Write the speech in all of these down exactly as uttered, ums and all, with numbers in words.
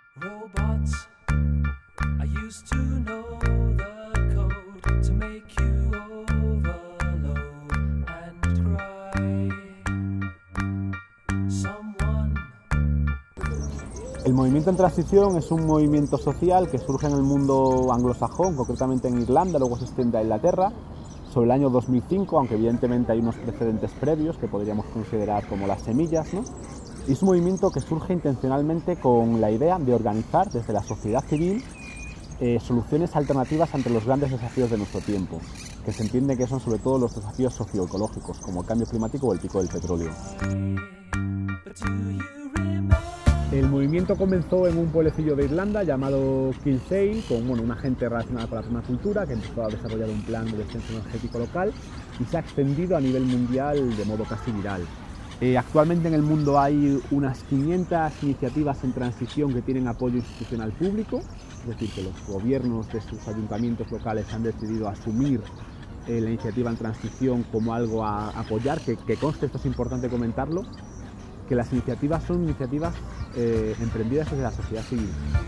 Robots, I used to know the code to make you overload and cry. Someone. El movimiento en transición es un movimiento social que surge en el mundo anglosajón, concretamente en Irlanda, luego se extiende a Inglaterra, sobre el año dos mil cinco, aunque evidentemente hay unos precedentes previos que podríamos considerar como las semillas, ¿no? Y es un movimiento que surge intencionalmente con la idea de organizar desde la sociedad civil eh, soluciones alternativas ante los grandes desafíos de nuestro tiempo, que se entiende que son sobre todo los desafíos socioecológicos, como el cambio climático o el pico del petróleo. El movimiento comenzó en un pueblecillo de Irlanda llamado Kilsale, con bueno, una gente relacionada con la permacultura que empezó a desarrollar un plan de descenso energético local y se ha extendido a nivel mundial de modo casi viral. Eh, actualmente en el mundo hay unas quinientas iniciativas en transición que tienen apoyo institucional público, es decir, que los gobiernos de sus ayuntamientos locales han decidido asumir eh, la iniciativa en transición como algo a apoyar, que, que conste, esto es importante comentarlo, que las iniciativas son iniciativas eh, emprendidas desde la sociedad civil.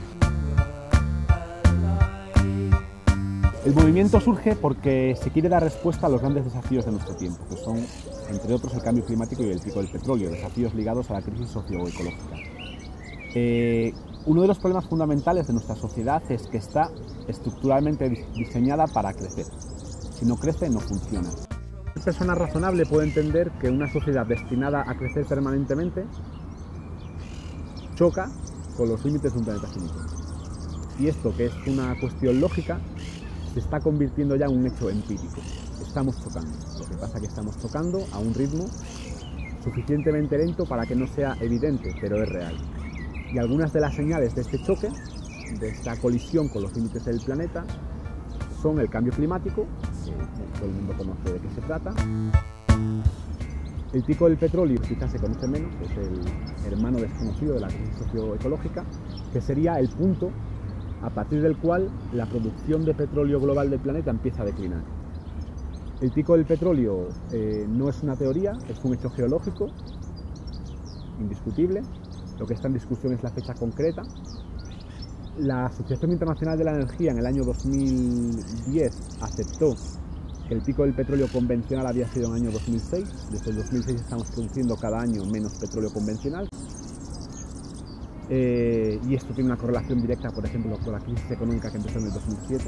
El movimiento surge porque se quiere dar respuesta a los grandes desafíos de nuestro tiempo, que son, entre otros, el cambio climático y el pico del petróleo, desafíos ligados a la crisis socioecológica. Eh, uno de los problemas fundamentales de nuestra sociedad es que está estructuralmente diseñada para crecer. Si no crece, no funciona. Una persona razonable puede entender que una sociedad destinada a crecer permanentemente choca con los límites de un planeta finito. Y esto, que es una cuestión lógica, se está convirtiendo ya en un hecho empírico. Estamos chocando. Lo que pasa es que estamos chocando a un ritmo suficientemente lento para que no sea evidente, pero es real. Y algunas de las señales de este choque, de esta colisión con los límites del planeta, son el cambio climático, que todo el mundo conoce de qué se trata. El pico del petróleo quizás se conoce menos, es el hermano desconocido de la crisis socioecológica, que sería el punto a partir del cual la producción de petróleo global del planeta empieza a declinar. El pico del petróleo eh, no es una teoría, es un hecho geológico, indiscutible. Lo que está en discusión es la fecha concreta. La Asociación Internacional de la Energía en el año dos mil diez aceptó que el pico del petróleo convencional había sido en el año dos mil seis. Desde el dos mil seis estamos produciendo cada año menos petróleo convencional. Eh, y esto tiene una correlación directa, por ejemplo, con la crisis económica que empezó en el dos mil siete.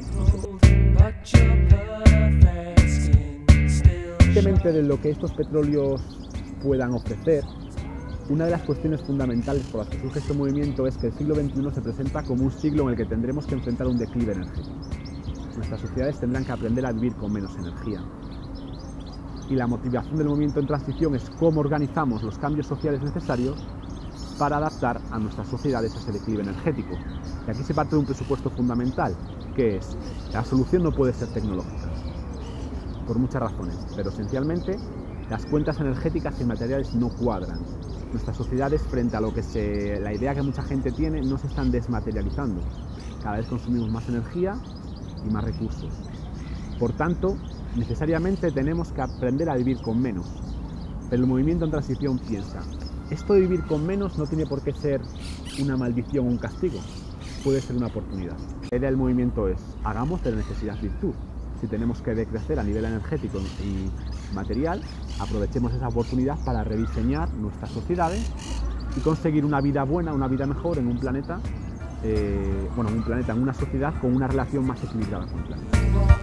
Independientemente de lo que estos petróleos puedan ofrecer, una de las cuestiones fundamentales por las que surge este movimiento es que el siglo veintiuno se presenta como un siglo en el que tendremos que enfrentar un declive energético. Nuestras sociedades tendrán que aprender a vivir con menos energía. Y la motivación del movimiento en transición es cómo organizamos los cambios sociales necesarios para adaptar a nuestras sociedades a ese declive energético. Y aquí se parte de un presupuesto fundamental, que es, la solución no puede ser tecnológica, por muchas razones, pero esencialmente las cuentas energéticas y materiales no cuadran. Nuestras sociedades, frente a lo que se, la idea que mucha gente tiene, no se están desmaterializando. Cada vez consumimos más energía y más recursos. Por tanto, necesariamente tenemos que aprender a vivir con menos. Pero el movimiento en transición piensa, esto de vivir con menos no tiene por qué ser una maldición o un castigo, puede ser una oportunidad. La idea del movimiento es, hagamos de la necesidad virtud. Si tenemos que decrecer a nivel energético y material, aprovechemos esa oportunidad para rediseñar nuestras sociedades y conseguir una vida buena, una vida mejor en un planeta, eh, bueno, en un planeta, en una sociedad con una relación más equilibrada con el planeta.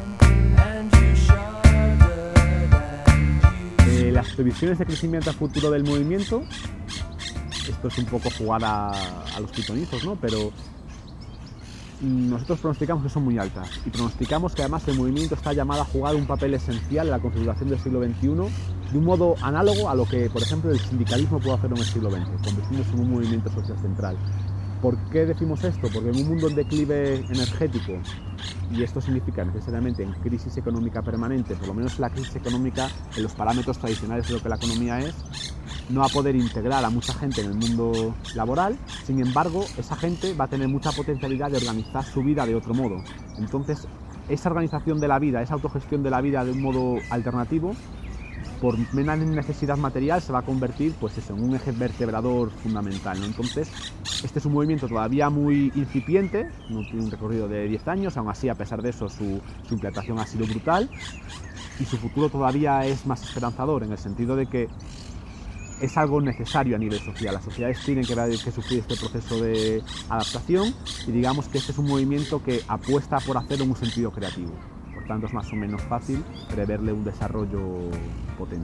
Eh, las previsiones de crecimiento a futuro del movimiento, esto es un poco jugar a, a los pitonizos, ¿no? Pero nosotros pronosticamos que son muy altas y pronosticamos que además el movimiento está llamado a jugar un papel esencial en la configuración del siglo veintiuno de un modo análogo a lo que, por ejemplo, el sindicalismo puede hacer en el siglo veinte, convirtiéndose en un movimiento social central. ¿Por qué decimos esto? Porque en un mundo en declive energético, y esto significa necesariamente en crisis económica permanente, por lo menos la crisis económica en los parámetros tradicionales de lo que la economía es, no va a poder integrar a mucha gente en el mundo laboral. Sin embargo, esa gente va a tener mucha potencialidad de organizar su vida de otro modo. Entonces, esa organización de la vida, esa autogestión de la vida de un modo alternativo, por menos necesidad material se va a convertir pues eso, en un eje vertebrador fundamental, ¿no? Entonces, este es un movimiento todavía muy incipiente, no tiene un recorrido de diez años, aún así, a pesar de eso, su, su implantación ha sido brutal y su futuro todavía es más esperanzador, en el sentido de que es algo necesario a nivel social. Las sociedades tienen que, que sufrir este proceso de adaptación y digamos que este es un movimiento que apuesta por hacerlo en un sentido creativo. Por tanto, es más o menos fácil preverle un desarrollo potente.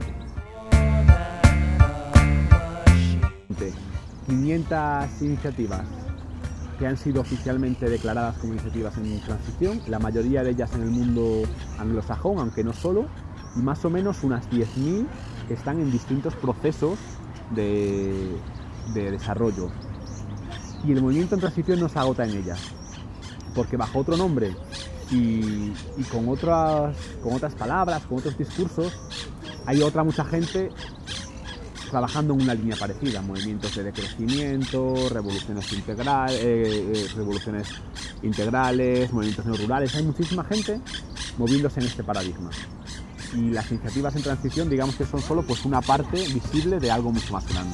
quinientas iniciativas que han sido oficialmente declaradas como iniciativas en transición, la mayoría de ellas en el mundo anglosajón, aunque no solo, y más o menos unas diez mil que están en distintos procesos de, de desarrollo. Y el movimiento en transición no se agota en ellas, porque bajo otro nombre y, y con, otras, con otras palabras, con otros discursos, hay otra mucha gente trabajando en una línea parecida, movimientos de decrecimiento, revoluciones, integral, eh, eh, revoluciones integrales, movimientos neorurales. Hay muchísima gente moviéndose en este paradigma. Y las iniciativas en transición, digamos que son solo pues, una parte visible de algo mucho más grande.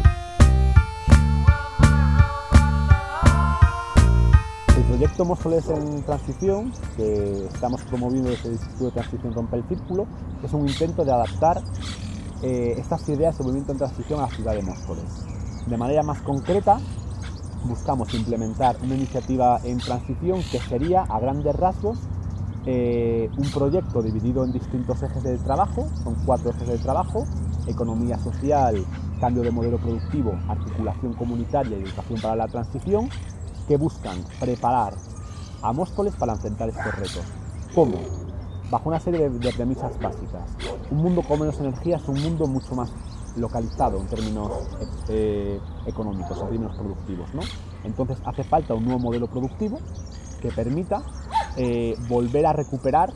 El proyecto Móstoles en Transición, que estamos promoviendo desde el Instituto de Transición Rompe el Círculo, es un intento de adaptar eh, estas ideas de movimiento en transición a la ciudad de Móstoles. De manera más concreta, buscamos implementar una iniciativa en transición que sería, a grandes rasgos, Eh, un proyecto dividido en distintos ejes de trabajo, son cuatro ejes de trabajo: economía social, cambio de modelo productivo, articulación comunitaria y educación para la transición, que buscan preparar a Móstoles para enfrentar estos retos. ¿Cómo? Bajo una serie de, de premisas básicas. Un mundo con menos energía es un mundo mucho más localizado en términos eh, económicos, en términos productivos, ¿no? Entonces hace falta un nuevo modelo productivo que permita Eh, volver a recuperar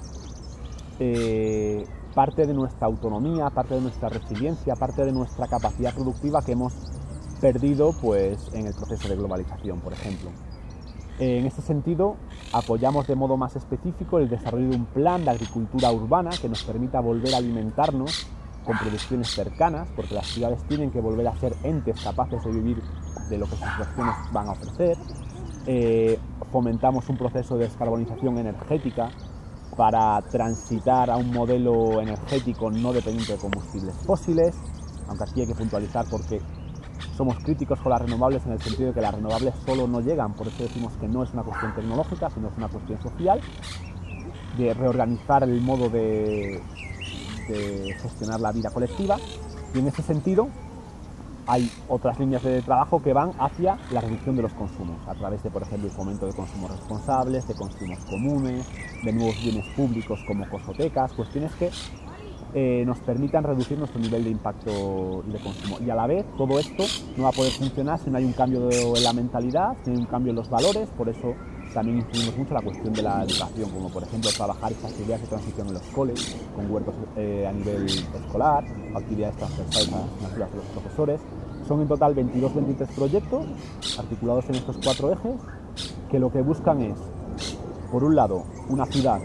eh, parte de nuestra autonomía, parte de nuestra resiliencia, parte de nuestra capacidad productiva que hemos perdido pues, en el proceso de globalización, por ejemplo. Eh, en este sentido, apoyamos de modo más específico el desarrollo de un plan de agricultura urbana que nos permita volver a alimentarnos con producciones cercanas, porque las ciudades tienen que volver a ser entes capaces de vivir de lo que sus regiones van a ofrecer. Eh, fomentamos un proceso de descarbonización energética para transitar a un modelo energético no dependiente de combustibles fósiles, aunque aquí hay que puntualizar porque somos críticos con las renovables en el sentido de que las renovables solo no llegan, por eso decimos que no es una cuestión tecnológica, sino es una cuestión social, de reorganizar el modo de, de gestionar la vida colectiva, y en ese sentido hay otras líneas de trabajo que van hacia la reducción de los consumos, a través de, por ejemplo, el fomento de consumos responsables, de consumos comunes, de nuevos bienes púbicos como cosotecas, cuestiones que eh, nos permitan reducir nuestro nivel de impacto de consumo. Y a la vez, todo esto no va a poder funcionar si no hay un cambio de la mentalidad, si no hay un cambio en los valores. Por eso también incidimos mucho en la cuestión de la educación, como por ejemplo trabajar esas ideas de transición en los coles, con huertos eh, a nivel escolar, actividades transversales a las asignaturas de los profesores. Son en total veintidós veintitrés proyectos articulados en estos cuatro ejes, que lo que buscan es, por un lado, una ciudad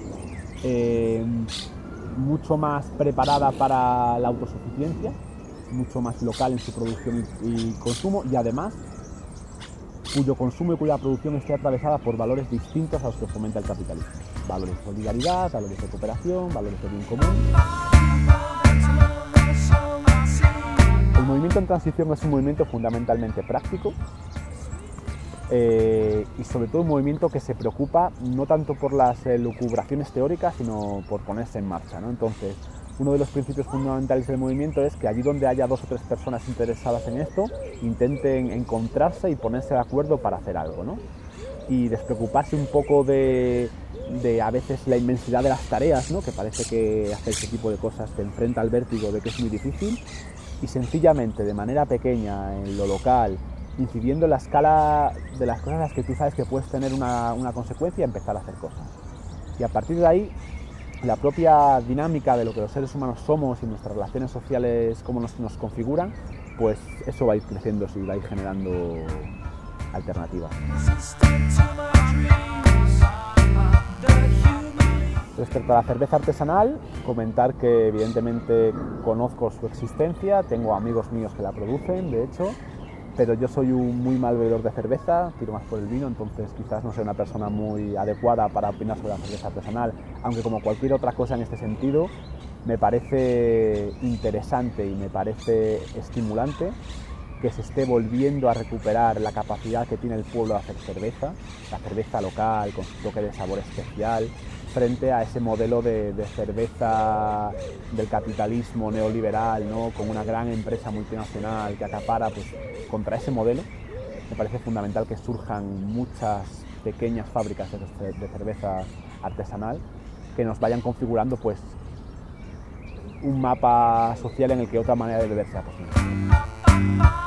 eh, mucho más preparada para la autosuficiencia, mucho más local en su producción y, y consumo, y además cuyo consumo y cuya producción esté atravesada por valores distintos a los que fomenta el capitalismo. Valores de solidaridad, valores de cooperación, valores de bien común. El movimiento en transición es un movimiento fundamentalmente práctico eh, y sobre todo un movimiento que se preocupa no tanto por las eh, lucubraciones teóricas, sino por ponerse en marcha, ¿no? Entonces, uno de los principios fundamentales del movimiento es que allí donde haya dos o tres personas interesadas en esto, intenten encontrarse y ponerse de acuerdo para hacer algo, ¿no? Y despreocuparse un poco de, de a veces la inmensidad de las tareas, ¿no? Que parece que hacer este tipo de cosas te enfrenta al vértigo de que es muy difícil, y sencillamente, de manera pequeña, en lo local, incidiendo en la escala de las cosas en las que tú sabes que puedes tener una, una consecuencia, empezar a hacer cosas. Y a partir de ahí, la propia dinámica de lo que los seres humanos somos y nuestras relaciones sociales, cómo nos, nos configuran, pues eso va a ir creciendo y va a ir generando alternativas. Respecto a la cerveza artesanal, comentar que evidentemente conozco su existencia, tengo amigos míos que la producen, de hecho, pero yo soy un muy mal bebedor de cerveza, tiro más por el vino, entonces quizás no soy una persona muy adecuada para opinar sobre la cerveza artesanal, aunque como cualquier otra cosa en este sentido, me parece interesante y me parece estimulante que se esté volviendo a recuperar la capacidad que tiene el pueblo de hacer cerveza, la cerveza local con su toque de sabor especial, frente a ese modelo de, de cerveza del capitalismo neoliberal, ¿no? Con una gran empresa multinacional que acapara, pues, contra ese modelo. Me parece fundamental que surjan muchas pequeñas fábricas de, de cerveza artesanal que nos vayan configurando, pues, un mapa social en el que otra manera de beber sea posible.